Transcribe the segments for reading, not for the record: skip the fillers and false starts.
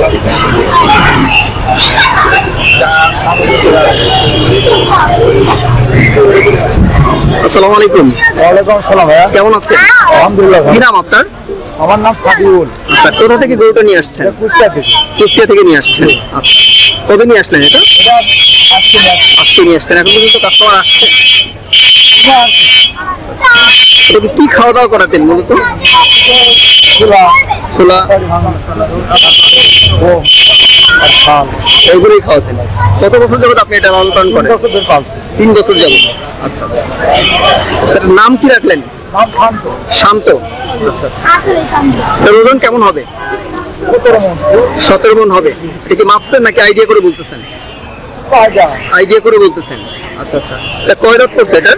আসসালামু আলাইকুম। ওয়ালাইকুম আসসালাম ভাইয়া, কেমন আছেন? আলহামদুলিল্লাহ। কি নাম আপনার? আমার নাম সাবিউল। আচ্ছা, কোথা থেকে গরুটা নিয়ে আসছেন? কুষ্টিয়া থেকে। কুষ্টিয়া থেকে নিয়ে আসছেন। আচ্ছা, কবে নিয়ে আসলেন এটা? আজকে নিয়ে আসছেন। এখন পর্যন্ত কাস্টমার আসছে? এটা কি খাওয়া দাওয়া করাতেন মূলত? ছোলা এইগুলোই খাওয়াতেন। কত বছর যাবত আপনি এটা লালন পালন করেন? 3 বছর যাবত। আচ্ছা আচ্ছা, এটার নাম কি রাখলেন? শান্ত। আচ্ছা আচ্ছা, এর ওজন কেমন হবে? 17 মণ হবে। এটা কি মাপছেন নাকি আইডিয়া করে বলতেছেন? আইডিয়া করে বলতেছেন। আচ্ছা আচ্ছা, এটা কয় দাঁত করছে? এটা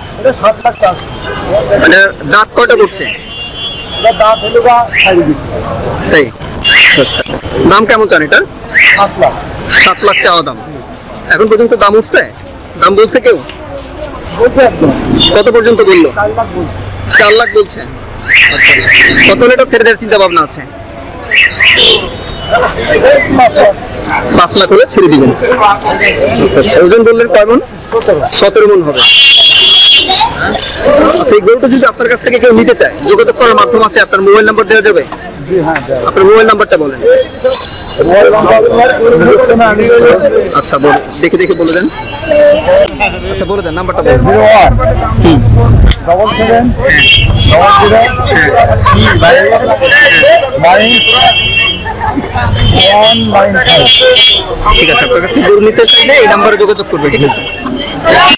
মানে দাঁত কয়টা করছে? তাই? আচ্ছা আচ্ছা, দাম কেমন চান এটা? 7 লাখ চাওয়া দাম। এখন পর্যন্ত দাম উঠছে? দাম বলছে কেউ? কত পর্যন্ত বললো? 4 লাখ বলছে। আচ্ছা, কত হলে এটা ছেড়ে দেওয়ার চিন্তা ভাবনা আছে? 5 লাখ হলে ছেড়ে দিবেন। আচ্ছা আচ্ছা, ওজন বললেন কয় মণ? 17 মণ হবে। সেই গরুটা যদি আপনার কাছ থেকে কেউ নিতে চায়, যোগাযোগ করার মাধ্যম আছে? আপনার মোবাইল নাম্বার দেওয়া যাবে? আপনার মোবাইল নাম্বারটা বলেন। আচ্ছা, বলে দেখে দেখে বলে দেন। আচ্ছা, বলে দেন নাম্বারটা বলেন। 0177 ঠিক আছে, আপনার কাছে গরু নিতে চাইলে এই নাম্বারে যোগাযোগ করবে। ঠিক আছে।